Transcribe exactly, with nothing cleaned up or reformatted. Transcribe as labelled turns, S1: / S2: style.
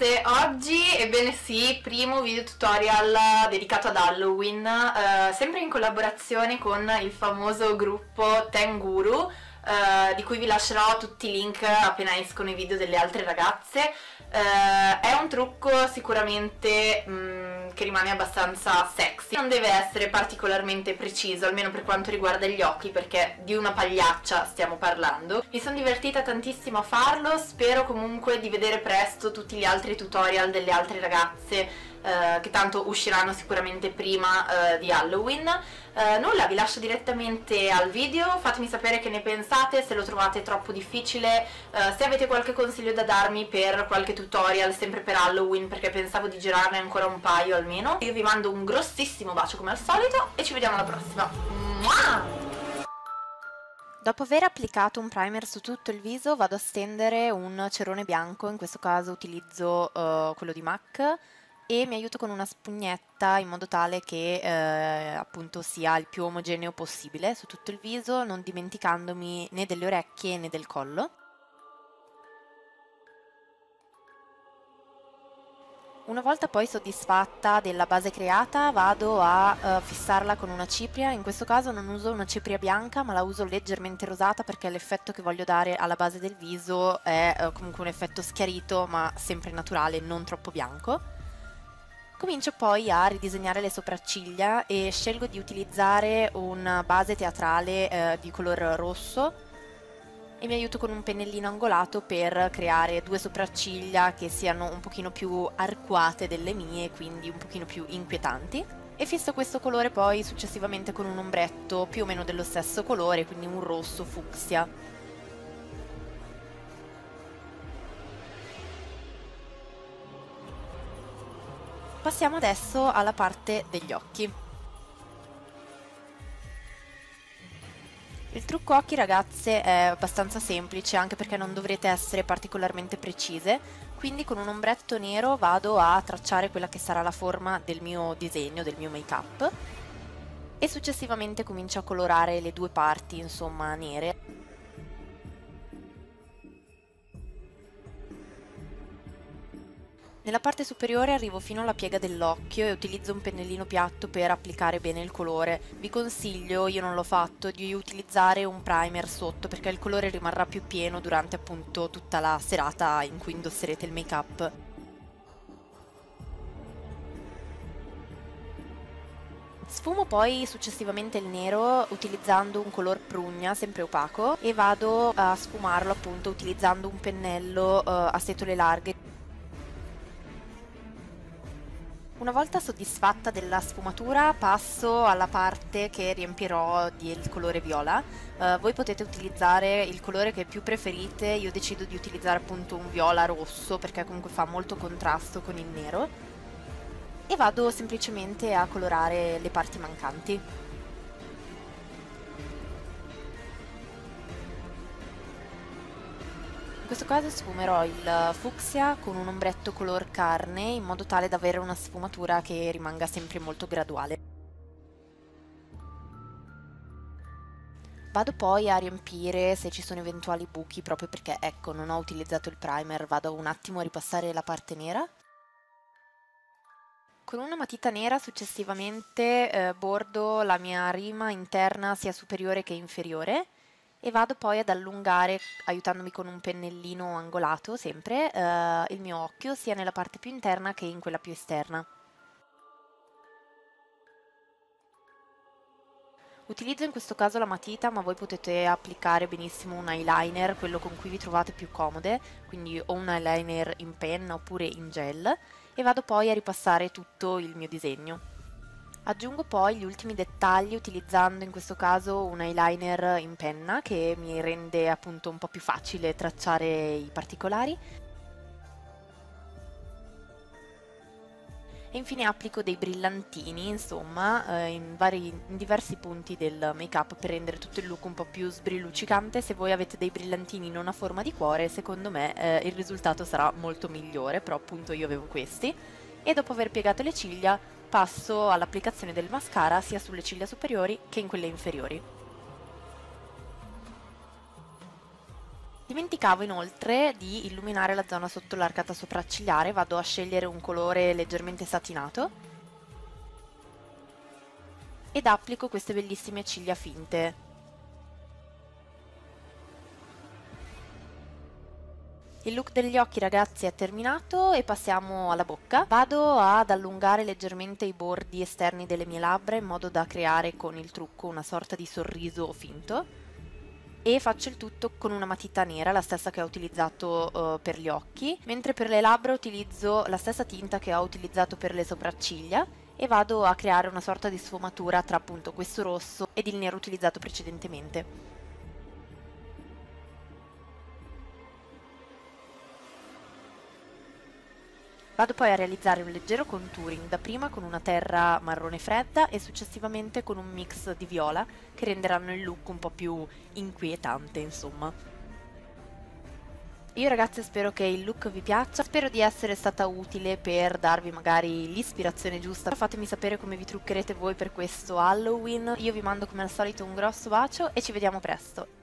S1: ragazze, oggi, ebbene sì, primo video tutorial dedicato ad Halloween, eh, sempre in collaborazione con il famoso gruppo Tenguru, eh, di cui vi lascerò tutti i link appena escono i video delle altre ragazze. Eh, è un trucco sicuramente mh, che rimane abbastanza sexy, non deve essere particolarmente preciso, almeno per quanto riguarda gli occhi, perché di una pagliaccia stiamo parlando. Mi sono divertita tantissimo a farlo, spero comunque di vedere presto tutti gli altri tutorial delle altre ragazze, eh, che tanto usciranno sicuramente prima eh, di Halloween. Eh, nulla, vi lascio direttamente al video, fatemi sapere che ne pensate, se lo trovate troppo difficile, eh, se avete qualche consiglio da darmi per qualche tutorial sempre per Halloween, perché pensavo di girarne ancora un paio almeno. Io vi mando un grossissimo bacio come al solito e ci vediamo alla prossima. Mua!
S2: Dopo aver applicato un primer su tutto il viso vado a stendere un cerone bianco, in questo caso utilizzo uh, quello di MAC, e mi aiuto con una spugnetta in modo tale che eh, appunto sia il più omogeneo possibile su tutto il viso, non dimenticandomi né delle orecchie né del collo. Una volta poi soddisfatta della base creata vado a uh, fissarla con una cipria. In questo caso non uso una cipria bianca ma la uso leggermente rosata, perché l'effetto che voglio dare alla base del viso è uh, comunque un effetto schiarito ma sempre naturale, non troppo bianco. Comincio poi a ridisegnare le sopracciglia e scelgo di utilizzare una base teatrale eh, di color rosso e mi aiuto con un pennellino angolato per creare due sopracciglia che siano un pochino più arcuate delle mie, quindi un pochino più inquietanti. E fisso questo colore poi successivamente con un ombretto più o meno dello stesso colore, quindi un rosso fucsia. Passiamo adesso alla parte degli occhi. Il trucco occhi, ragazze, è abbastanza semplice, anche perché non dovrete essere particolarmente precise, quindi con un ombretto nero vado a tracciare quella che sarà la forma del mio disegno, del mio make-up, e successivamente comincio a colorare le due parti, insomma, nere. Nella parte superiore arrivo fino alla piega dell'occhio e utilizzo un pennellino piatto per applicare bene il colore. Vi consiglio, io non l'ho fatto, di utilizzare un primer sotto, perché il colore rimarrà più pieno durante appunto tutta la serata in cui indosserete il make-up. Sfumo poi successivamente il nero utilizzando un color prugna, sempre opaco, e vado a sfumarlo appunto utilizzando un pennello uh, a setole larghe. Una volta soddisfatta della sfumatura passo alla parte che riempirò del colore viola. Uh, voi potete utilizzare il colore che più preferite, io decido di utilizzare appunto un viola rosso perché comunque fa molto contrasto con il nero, e vado semplicemente a colorare le parti mancanti. In questo caso sfumerò il fucsia con un ombretto color carne, in modo tale da avere una sfumatura che rimanga sempre molto graduale. Vado poi a riempire se ci sono eventuali buchi, proprio perché ecco non ho utilizzato il primer, vado un attimo a ripassare la parte nera. Con una matita nera successivamente eh, bordo la mia rima interna sia superiore che inferiore, e vado poi ad allungare, aiutandomi con un pennellino angolato sempre, eh, il mio occhio sia nella parte più interna che in quella più esterna. Utilizzo in questo caso la matita, ma voi potete applicare benissimo un eyeliner, quello con cui vi trovate più comode, quindi o un eyeliner in penna oppure in gel, e vado poi a ripassare tutto il mio disegno. Aggiungo poi gli ultimi dettagli utilizzando in questo caso un eyeliner in penna che mi rende appunto un po' più facile tracciare i particolari. E infine applico dei brillantini, insomma, eh, in, vari, in diversi punti del make-up per rendere tutto il look un po' più sbrilluccicante. Se voi avete dei brillantini non a forma di cuore, secondo me eh, il risultato sarà molto migliore, però appunto io avevo questi. E dopo aver piegato le ciglia passo all'applicazione del mascara sia sulle ciglia superiori che in quelle inferiori. Dimenticavo inoltre di illuminare la zona sotto l'arcata sopraccigliare, vado a scegliere un colore leggermente satinato ed applico queste bellissime ciglia finte. Il look degli occhi, ragazzi, è terminato e passiamo alla bocca. Vado ad allungare leggermente i bordi esterni delle mie labbra in modo da creare con il trucco una sorta di sorriso finto. E faccio il tutto con una matita nera, la stessa che ho utilizzato uh, per gli occhi, mentre per le labbra utilizzo la stessa tinta che ho utilizzato per le sopracciglia e vado a creare una sorta di sfumatura tra appunto questo rosso ed il nero utilizzato precedentemente. Vado poi a realizzare un leggero contouring, dapprima con una terra marrone fredda e successivamente con un mix di viola che renderanno il look un po' più inquietante, insomma. Io, ragazzi, spero che il look vi piaccia, spero di essere stata utile per darvi magari l'ispirazione giusta. Fatemi sapere come vi truccherete voi per questo Halloween. Io vi mando come al solito un grosso bacio e ci vediamo presto.